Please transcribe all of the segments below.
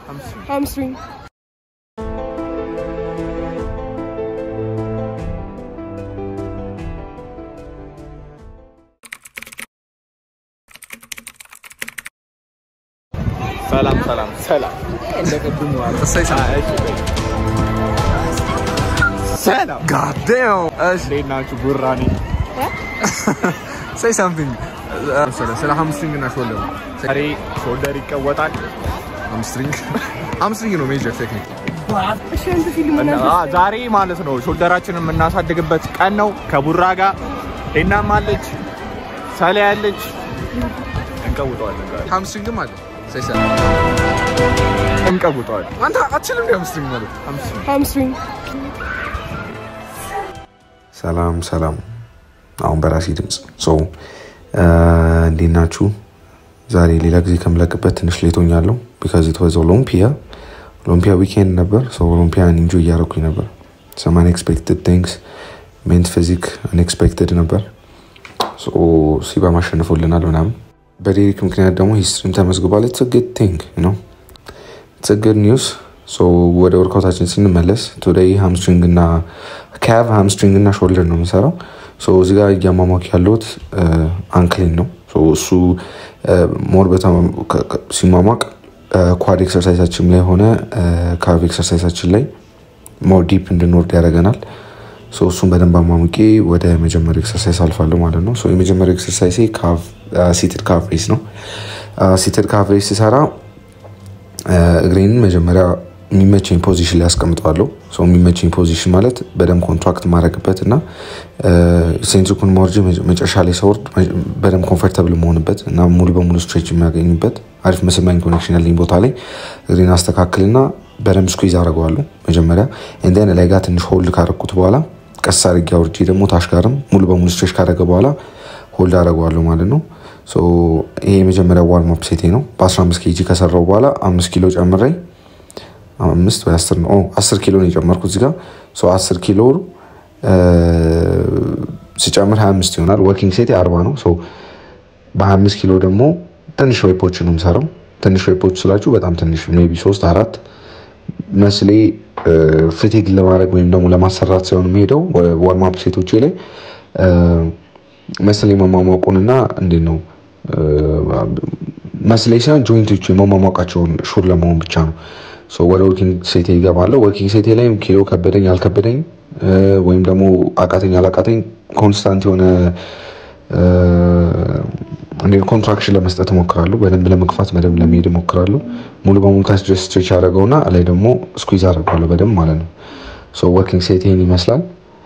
hamstring سلام سلام god damn ديناچو براني say something سلام hamstring እና shoulder ዛሬ ሾልደር ይቀወጣል hamstring ነው ሜጀር ቴክኒክ ዛሬ ማለት ነው ሾልደራችንን የምናሳድግበት ቀን ነው ከቡራ ጋር ዴናም አለች ሳለ ያለች እንቀውጣለን hamstring ማለት say ሰላም እንቀውጣለን አንተ አትችልም hamstring ማለት hamstring ሰላም አሁን በራሲ ድምጽ እንዴናችሁ ዛሬ ሌላ ጊዜ ከምለቅበት ትንሽ ሌቶኛለሁ because it was Olympia weekend ነበር Olympia enjoy ያረኩኝ ነበር some unexpected things meant physics unexpected ነበር ሲባ ማሸነፉልናል ምናምን በዴሪክ ምክንያት ደግሞ ሂስትሪም ተመዝግቧል it's a good thing you know it's a good news ወደ ወርካውታችን ስንመለስ today hamstring እና calf hamstring እና shoulder ነው የምሰራው እዚህ ጋር ያማማክ ያለውት አንክሊን ነው እሱ ሞር በጣም ሲማማቅ ኳድ ኤክሰርሳይዛችን ላይ ሆነ ካፍ ኤክሰርሳይዛችን ላይ ሞር ዲፕ እንድንወርድ ያደርገናል እሱን በደንብ አማሙቄ ወደ መጀመሪያው ኤክሰርሳይዝ አልፋለሁ ማለት ነው የመጀመሪያው ኤክሰርሳይዝ ካፍ ሲትድ ካፍ ሬስ ነው ሲትድ ካፍ ሬስ ሲሰራ እግሬን መጀመሪያ የሚመቸኝ ፖዚሽን ላይ አስቀምጣለሁ የሚመቸኝ ፖዚሽን ማለት በደም ኮንትራክት ማድረግበትና ሴንትሪኩን ማርጅ መጨረሻ ላይ ሰውርድ በደም ኮምፎርታብል መሆንበት እና ሙሉ በሙሉ ስትሬች የሚያገኝበት አሪፍ መስማኝ ኮኔክሽን ያለኝ ቦታ ላይ እግሬን አስተካክልና በደም ስኩዊዝ አደርገዋለሁ መጀመሪያ and then ላይ ጋር ትንሽ ሆልድ ካደረኩት በኋላ ቀስ አድርጌ አውርጄ ደግሞ ታች ጋርም ሙሉ በሙሉ ስትሬች ካደረገ በኋላ ሆልድ አደርገዋለሁ ማለት ነው ይሄ የመጀመሪያው ዋርም አፕ ሴቴ ነው በ15 ኬጂ ከሰራው በኋላ 5 ኪሎ ጨምሬ 5 ወይ 10 ነው 10 ኪሎ ነው የጨመርኩት እዚህ ጋር 10 ኪሎ ሲጨምር 25 ይሆናል ወርኪንግ ሴት 40 ነው በ25 ኪሎ ደግሞ ትንሽ ዌፖች ነው የምሰራው ትንሽ ዌፖች ስላችሁ በጣም ትንሽ ሜቢ 3 4 መስሌ ፍቲግ ለማድረግ ወይም ደግሞ ለማሰራት ሳይሆን የሚሄደው ዋርም አፕ ሴቶች ላይ መስሌ መማማቁንና እንዴ ነው መስሌ ሳይሆን ጆይንቶች መማማቃቸውን ሹር ለመሆን ብቻ ነው ወደ ወርኪንግ ሴት ይገባለሁ ወርኪንግ ሴት ላይ ኪሎ ከበደኝ አልከበደኝ ወይም ደግሞ አቃተኝ አላቃተኝ ኮንስታንት የሆነ እንዴ ኮንትራክሽን ለመስጠት ሞክራለሁ በደንብ ለመግፋት በደንብ ለመሄድ ሞክራለሁ ሙሉ በሙሉ ታች ስትሬች አደረገውና ላይ ደግሞ ስኩዊዝ አደረጋለሁ በደንብ ማለት ነው ወርኪንግ ሴት ይሄን ይመስላል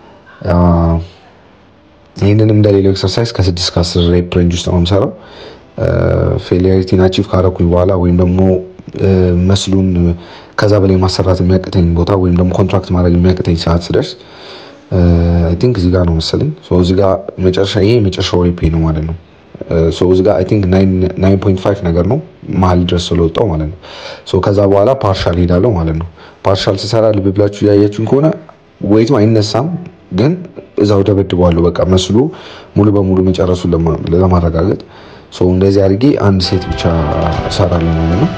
ይሄንንም እንደሌላው ኤክሰርሳይዝ ከ6 እስከ 10 ሬፕ ሬንጅ ውስጥ ነው የምሰራው ፌሊያሪቲን አቺቭ ካረኩኝ በኋላ ወይም ደግሞ መስሉን ከዛ በላይ ማሰራት የሚያቅተኝ ቦታ ወይም ደግሞ ኮንትራክት ማድረግ የሚያቅተኝ ሰዓት ስደርስ አይ ቲንክ እዚህ ጋር ነው መሰለኝ እዚህ ጋር መጨረሻው ሬፕ ነው ማለት ነው እዚህ ጋር አይ ቲንክ 9.5 ነገር ነው መሀል ድረስ ስለወጣው ማለት ነው ከዛ በኋላ ፓርሻል ሄዳለሁ ማለት ነው ፓርሻል ሲሰራ ልብ ብላችሁ ያያችሁን ከሆነ ዌይቱ አይነሳም ግን እዛው ደበድባለሁ በቃ መስሉ ሙሉ በሙሉ መጨረሱን ለማረጋገጥ እንደዚህ አድርጌ አንድ ሴት ብቻ እሰራለሁ ማለት ነው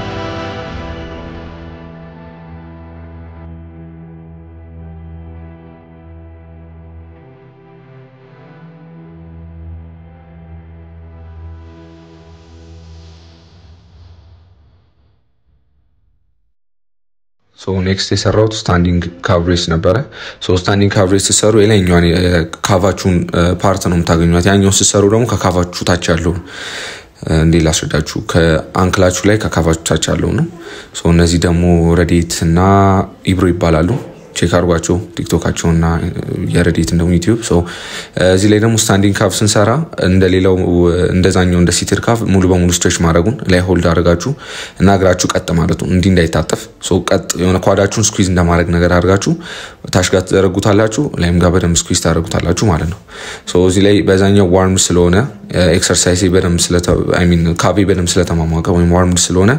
next የሰራሁት ስታንዲንግ ካቭሬጅ ነበረ ስታንዲንግ ካቭሬጅ ሲሰሩ የላይኛውን ካቫቹን ፓርት ነው የምታገኙት ያኛው ሲሰሩ ደግሞ ከካቫቹ ታች ያለው እንዴ ላስረዳችሁ ከአንክላችሁ ላይ ከካቫቹ ታች ያለው ነው እነዚህ ደግሞ ረዲት እና ኢብሮ ይባላሉ ቼክ አርጓቸው ቲክቶካቸውና የረዲት ነው ዩቲዩብ እዚህ ላይ ደግሞ ስታንዲንግ ካቭ ስንሰራ እንደሌላው እንደዛኛው እንደ ሲትድ ካቭ ሙሉ በሙሉ ስትሬች ማድረጉን ላይ ሆልድ አድርጋችሁ እና እግራችሁ ቀጥ ማለት ነው እንዴ እንዳይታጠፍ ቀጥ የሆነ ኳዳችሁን ስኩዊዝ እንደማድረግ ነገር አድርጋችሁ ታች ጋር ተዘረጉታላችሁ ላይም ጋር በደም ስኩዊዝ ታደርጉታላችሁ ማለት ነው እዚህ ላይ በዛኛው ዋርም ስለሆነ ኤክሰርሳይዝ በደም ካቬ በደም ስለተማማቀ ወይም ዋርም ስለሆነ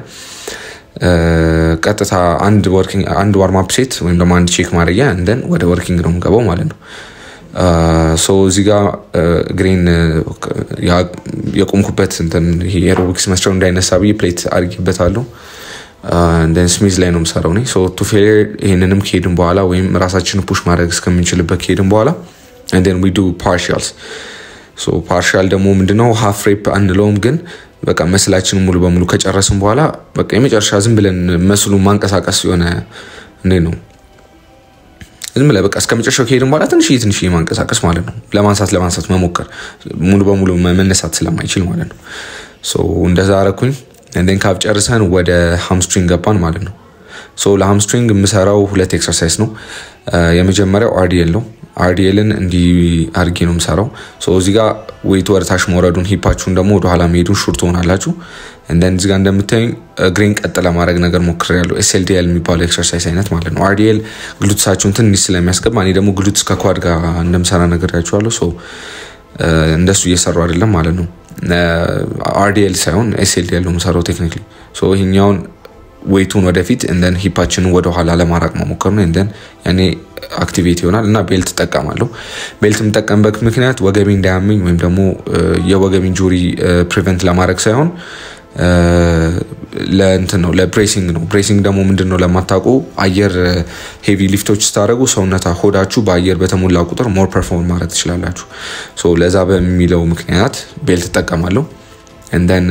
ቀጥታ አንድ ዋርም አፕ ሴት ወይም ደግሞ አንድ ቼክ ማድረጊያ እንደን ወደ ወርኪንግ ነው ገባው ማለት ነው እዚህ ጋር ግሪን የቆምኩበት እንትን ይሄ ኤሮቢክስ መስራው እንዳይነሳ ብዬ ፕሌት አድርጌበታለሁ then ስሚዝ ላይ ነው የምሰራው ነኝ so to failure ይሄንንም ከሄድን በኋላ ወይም ራሳችንን ፑሽ ማድረግ እስከምንችልበት ከሄድን በኋላ and then we do partials so partial ደግሞ ምንድነው half rep አንለውም ግን በቃ መስላችን ሙሉ በሙሉ ከጨረስን በኋላ በቃ የመጨረሻ ዝም ብለን መስሉን ማንቀሳቀስ የሆነ እንዴ ነው ዝም ብለን በቃ እስከመጨረሻው ከሄድን በኋላ ትንሽ ማንቀሳቀስ ማለት ነው ለማንሳት መሞከር ሙሉ በሙሉ መነሳት ስለማይችል ማለት ነው so እንደዛ አረኩኝ and then ካብ ጨርሰን ወደ hamstring ገባን ማለት ነው so ለhamstring የምሰራው ሁለት ኤክሰርሳይዝ ነው የመጀመሪያው RDL ነው RDLን እንዲ አርጌ ነው የምሰራው so እዚህ ጋር ዌይት ወርታሽ መውረዱን ሂፓችሁን ደግሞ ወደ ኋላ መሄዱን ሹርት ሆናላችሁ and then እዚህ ጋር እንደምታዩኝ ግሪን ቀጥ ለማድረግ ነገር ሞክሬያለሁ SLDL የሚባለው ኤክሰርሳይዝ አይነት ማለት ነው RDL ግሉትሳችሁን ትንሽ ስለሚያስገባ እኔ ደግሞ ግሉትስ ከኳድ ጋር እንደምሰራ ነገር ያያችኋለሁ so እንደሱ እየሰራው አይደለም ማለት ነው RDL ሳይሆን SLDL ነው የምሰራው ቴክኒካሊ so ይሄኛውን ዌይቱን ወደፊት and then ሂፓችንን ወደ ኋላ ለማራቅ መሞከር ነው and then ያኔ አክቲቪቲ ይሆናል እና ቤልት ተጠቀማለሁ ቤልት የምጠቀምበት ምክንያት ወገቤ እንዳያመኝ ወይም ደግሞ የወገብ ኢንጁሪ ፕሪቨንት ለማድረግ ሳይሆን ለእንትን ነው ለብሬሲንግ ነው ብሬሲንግ ደግሞ ምንድነው ለማታውቁ አየር ሄቪ ሊፍቶች ስታደርጉ ሰውነታ ሆዳችሁ በአየር በተሞላ ቁጥር ሞር ፐርፎርም ማድረግ ትችላላችሁ ሶ ለዛ በሚለው ምክንያት ቤልት ተጠቀማለሁ and then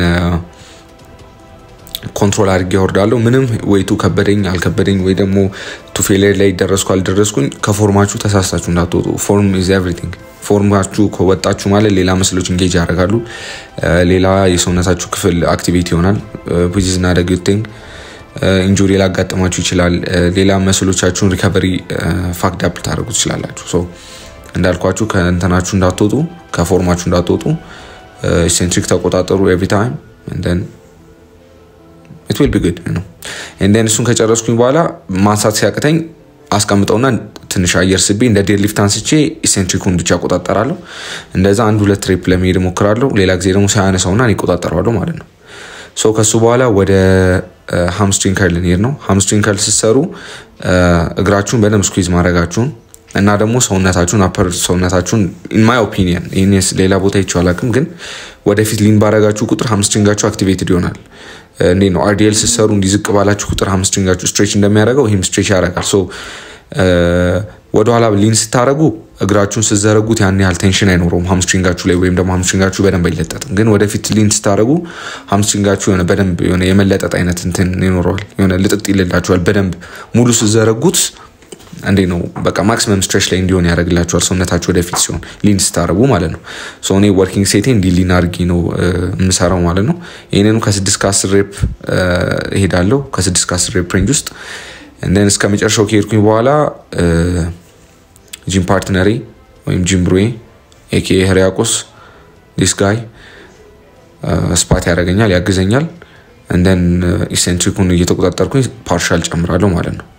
ኮንትሮል አድርጌ ወርዳለሁ ምንም ዌይቱ ከበደኝ አልከበደኝ ወይ ደግሞ ቱ ፌለር ላይ አልደረስኩኝ ከፎርማችሁ ተሳሳችሁ እንዳትወጡ ፎርም is everything ፎርማችሁ ከወጣችሁ ማለት ሌላ መስሎች ኢንጌጅ ያደርጋሉ ሌላ የሰውነታችሁ ክፍል አክቲቪቲ ይሆናል which is not a good thing ኢንጁሪ ላጋጠማችሁ ይችላል ሌላ መስሎቻችሁን ሪከቨሪ ፋክድ አፕ ታደርጉ ትችላላችሁ so እንዳልኳችሁ ከእንተናችሁ እንዳትወጡ ከፎርማችሁ እንዳትወጡ eccentric ተቆጣጠሩ every time and then it will be good you know and then እሱን ከጨረስኩኝ በኋላ ማንሳት ሲያቅተኝ አስቀምጠውና ትንሽ አየር ስቤ እንደ ዴድሊፍት አንስቼ ኢሴንትሪኩን ብቻ ቆጣጠራለሁ እንደዛ አንድ ሁለት ሬፕ ለመሄድ ሞክራለሁ ሌላ ጊዜ ደግሞ ሳያነሳውና እኔ ቆጣጠራለሁ ማለት ነው so ከሱ በኋላ ወደ ሃምስትሪንግ ከርል ነው ሃምስትሪንግ ከርል ሲሰሩ እግራችሁን በደንብ ስኩዊዝ ማድረጋችሁን እና ደግሞ ሰውነታችሁን አፐር ሰውነታችሁን in my opinion ኢንስ ሌላ ቦታ ይቻላልም ግን ወደፊት ሊን ባረጋችሁ ቁጥር ሃምስትሪንጋችሁ አክቲቬትድ ይሆናል እንዴ ነው RDL ሲሰሩ እንዲዝቅ ባላችሁ ቁጥር ሃምስትሪንጋችሁ ስትሬች እንደሚያደርገው ይሄም ስትሬች ያደርጋል so ወደ ኋላ ሊን ስታረጉ እግራችሁን ሲዘረጉት ያን ያህል ቴንሽን አይኖርም ሃምስትሪንጋችሁ ላይ ወይም ደግሞ ሃምስትሪንጋችሁ በደንብ አይለጠጥም ግን ወደፊት ሊን ስታረጉ ሃምስትሪንጋችሁ የሆነ በደንብ የሆነ የመለጠጥ አይነት እንትን ይኖረዋል የሆነ ልጥጥ ይልላችኋል በደንብ ሙሉ ሲዘረጉት እንዴ ነው በቃ ማክሲመም ስትሬች ላይ እንዲሆን ያደርግላችኋል ሰውነታችሁ ወደፊት ሲሆን ሊን ስታረጉ ማለት ነው ሶ እኔ ወርኪንግ ሴቴ እንዲ ሊን አርጊ ነው የምሰራው ማለት ነው ይሄንኑ ከ6 እስከ 10 ሬፕ እሄዳለሁ ከ6 እስከ 10 ሬፕ ሬንጅ ውስጥ and then እስከመጨረሻው ከሄድኩኝ በኋላ ጂም ፓርትነሪ ወይም ጂም ብሩዬ AKA ህሪያቆስ this guy ስፓት ያደርገኛል ያግዘኛል and then ኢሴንትሪኩን እየተቆጣጠርኩኝ ፓርሻል ጨምራለሁ ማለት ነው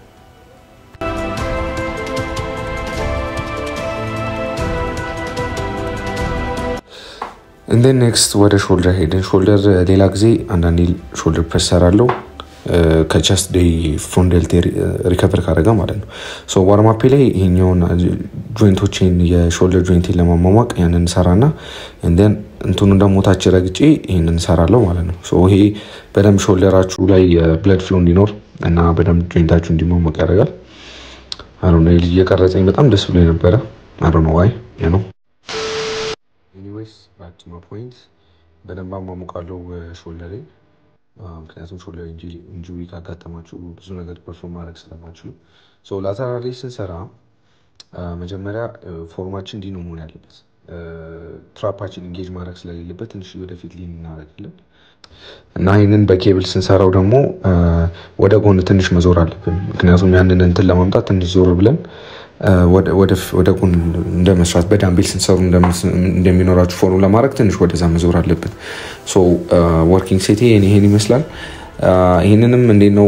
and then next ወደ ሾልደር ሄደን ሾልደር ሌላ ጊዜ አንዳንዴ ሾልደር ፕሬስ ሰራለሁ ከቸስት ዴይ ፍሮንት ዴልት ሪከቨር ካደረጋ ማለት ነው ሶ ዋርም አፕ ላይ ይሄኛውን ጆይንቶችን የሾልደር ጆይንትን ለማሟሟቅ ያንን ሰራና and then እንትኑን ደግሞ ታች ረግጬ ይሄንን ሰራለሁ ማለት ነው ሶ ይሄ በደም ሾልደራችሁ ላይ ብለድ ፍሎ እንዲኖር እና በደም ጆይንታችሁ እንዲሟሟቅ ያደርጋል I don't know እየቀረጸኝ በጣም ደስ ብሎኝ ነበር I don't know why you know back to my point በደንብ አሟሙቃለሁ ሾልደሬ ምክንያቱም ሾልደር ኢንጁሪ ካጋጠማችሁ ብዙ ነገር ፐርፎርም ማድረግ ስለማትችሉ ሶ ላተራሊ ስንሰራ መጀመሪያ ፎርማችን እንዲህ ነው መሆን ያለበት ትራፓችን ኢንጌጅ ማድረግ ስለሌለበት ትንሽ ወደፊት ሊን እናደርጋለን እና ይሄንን በኬብል ስንሰራው ደግሞ ወደ ጎን ትንሽ መዞር አለብን ምክንያቱም ያንን እንትን ለማምጣት ትንሽ ዞር ብለን ወደ ጎን እንደመስራት በዳምቤል ስንሰሩ እንደሚኖራችሁ ፎርም ለማድረግ ትንሽ ወደዛ መዞር አለብን ሶ ወርኪንግ ሴቴ ይሄን ይመስላል ይሄንንም እንዴት ነው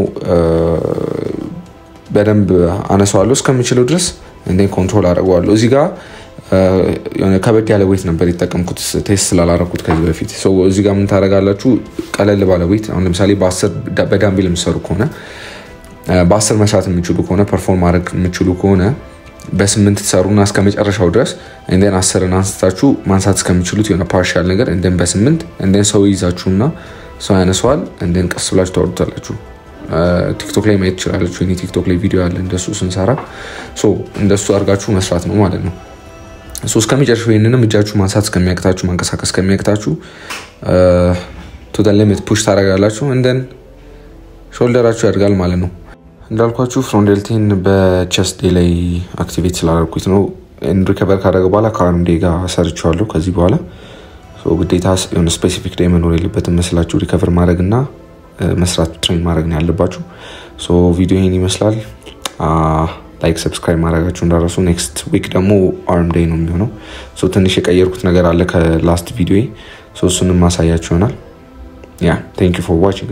በደንብ አነሳዋለሁ እስከምችለው ድረስ እንዴ ኮንትሮል አደርጋለሁ እዚህ ጋር የሆነ ከበድ ያለ ዌት ነበር የተጠቀምኩት ቴስት ስላላረኩት ከዚህ በፊት ሶ እዚህ ጋር ምን ታረጋላችሁ ቀለል ባለ ዌት አሁን ለምሳሌ በ10 በዳምቤል የምትሰሩ ከሆነ በ10 መስራት የምትችሉ ከሆነ ፐርፎርም ማድረግ የምትችሉ ከሆነ በ8 ተሰሩና እስከመጨረሻው ድረስ and then 10 አንስታችሁ ማንሳት እስከምትችሉት የሆነ ፓርሻል ነገር and then በ8 and then ሰው ይዛችሁና ሰው ያነሳዋል and then ቀስ ብላችሁ ታወርዱታላችሁ ቲክቶክ ላይ ማየት ትችላላችሁ እኔ ቲክቶክ ላይ ቪዲዮ አለ እንደሱ ስንሰራ ሶ እንደሱ አርጋችሁ መስራት ነው ማለት ነው ሶ እስከሚጨርሰው ይሄንንም እጃችሁ ማንሳት እስከሚያቅታችሁ ማንቀሳቀስ እስከሚያቅታችሁ to the limit push ታረጋላችሁ and then ሾልደራችሁ ያድጋል ማለት ነው እንዳልኳችሁ ፍሮንት ዴልቴን በቼስት ዴይ ላይ አክቲቬት ስላደረኩት ነው ሪከቨር ካደረገ በኋላ ከአርም ዴይ ጋር ሰርቻለሁ ከዚህ በኋላ ሶ ግዴታ የሆነ ስፔሲፊክ ዴይ መኖር የለበትም መስላችሁ ሪከቨር ማድረግና መስራት ትሬን ማድረግ ነው ያለባችሁ ሶ ቪዲዮ ይሄን ይመስላል ላይክ ሰብስክራይብ ማድረጋችሁ እንዳረሱ ኔክስት ዊክ ደግሞ አርም ዴይ ነው የሚሆነው ሶ ትንሽ የቀየርኩት ነገር አለ ከላስት ቪዲዮ ሶ እሱንም ማሳያችሁ ይሆናል ያ thank you for watching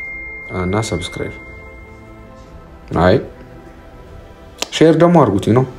እና ሰብስክራይብ አይ ሼር ደግሞ አድርጉት ነው